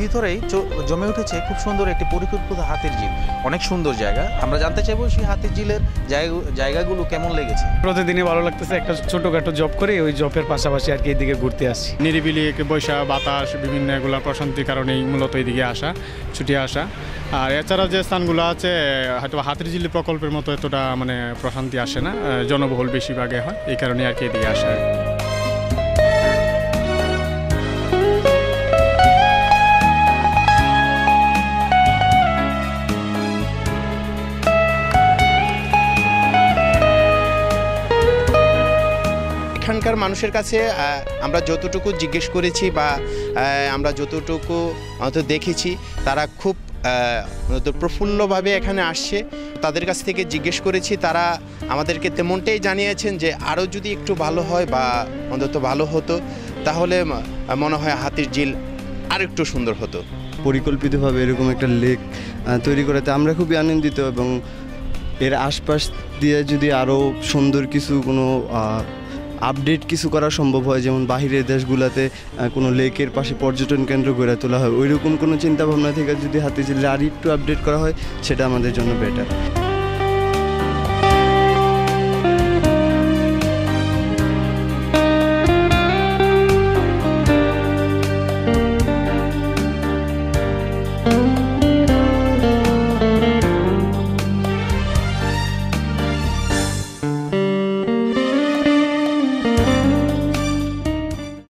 ভিতরেই জমে উঠেছে খুব সুন্দর একটি পরিকল্পিত হাতির ঝিল। অনেক সুন্দর জায়গা। আমরা জানতে চাইবো সেই হাতির ঝিলের জায়গাগুলো কেমন লেগেছে। প্রতিদিনই ভালো লাগতেছে। একটা ছোটখাটো জব করে ওই জবের পাশাপাশি আর কি এদিকে ঘুরতে আসছি। নিরিবিলি বৈশা বাতাস বিভিন্ন এগুলো প্রশান্তির কারণেই মূলত এইদিকে আসা, ছুটে আসা। আর এছাড়া যে স্থানগুলো আছে হয়তো হাতির ঝিল প্রকল্পের মতো এতটা মানে প্রশান্তি আসে না, জনবহুল বেশিরভাগে হয়, এই কারণে আর কি এদিকে আসা। এখানকার মানুষের কাছে আমরা যতটুকু জিজ্ঞেস করেছি বা আমরা যতটুকু দেখেছি, তারা খুব প্রফুল্লভাবে এখানে আসছে। তাদের কাছ থেকে জিজ্ঞেস করেছি, তারা আমাদেরকে তেমনটাই জানিয়েছেন যে আরও যদি একটু ভালো হয় বা অন্তত ভালো হতো, তাহলে মনে হয় হাতির ঝিল আর একটু সুন্দর হতো। পরিকল্পিতভাবে এরকম একটা লেক তৈরি করাতে আমরা খুবই আনন্দিত, এবং এর আশপাশ দিয়ে যদি আরও সুন্দর কিছু কোনো আপডেট কিছু করা সম্ভব হয়, যেমন বাহিরের দেশগুলোতে কোনো লেকের পাশে পর্যটন কেন্দ্র গড়ে তোলা হয়, ওইরকম কোনো চিন্তাভাবনা থেকে যদি হাতির ঝিলে আর একটু আপডেট করা হয়, সেটা আমাদের জন্য বেটার।